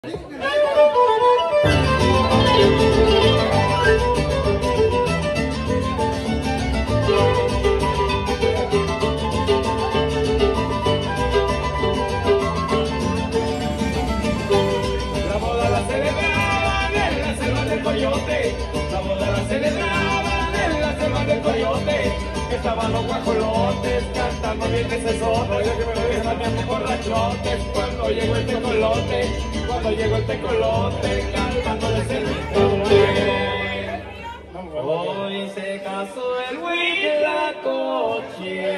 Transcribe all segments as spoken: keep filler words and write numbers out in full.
Estaban los guajolotes cantando bien ese sono, estaban borrachotes cuando llegó el tecolote, cuando llegó el tecolote cantando ese tecolote. Hoy se casó el Huitlacoche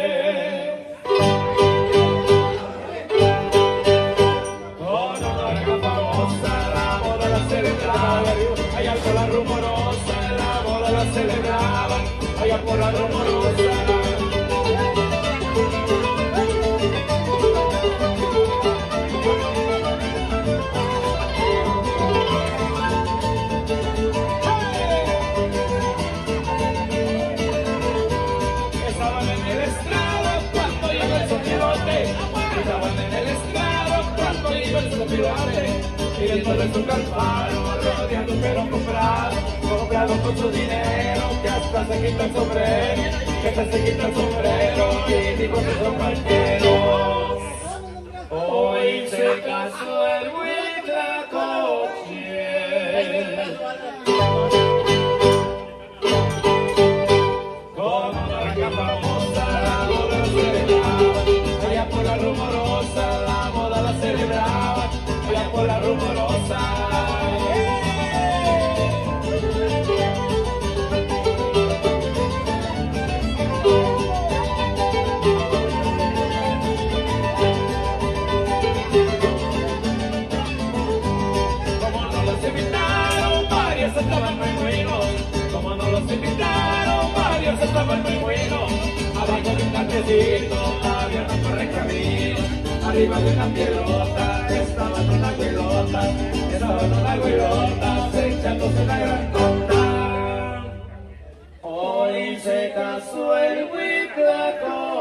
con una gran famosa, la boda la celebraba, allá por la rumorosa, la boda la celebraba, allá por la rumorosa. Estaban en el estrado cuando llegó el sopilote, estaban en el estrado cuando llegó el sopilote, y después de su calparo, rodeando pero comprado, comprado con su dinero, que hasta se quita el sombrero, que hasta se quita el sombrero, y dijo que son cualquieros. Hoy se casó el Huitlacoche con una raca famosa, la boda la celebraba, allá por la rumorosa, la boda la celebraba, allá por la rumorosa. Estaban muy buenos, como no los invitaron, varios estaban muy buenos. Abajo de un cantecito había un correcamino, arriba de una piedrota estaban una güelota, estaban una güelota echándose una gran tonta. Hoy se casó el Huitlacoche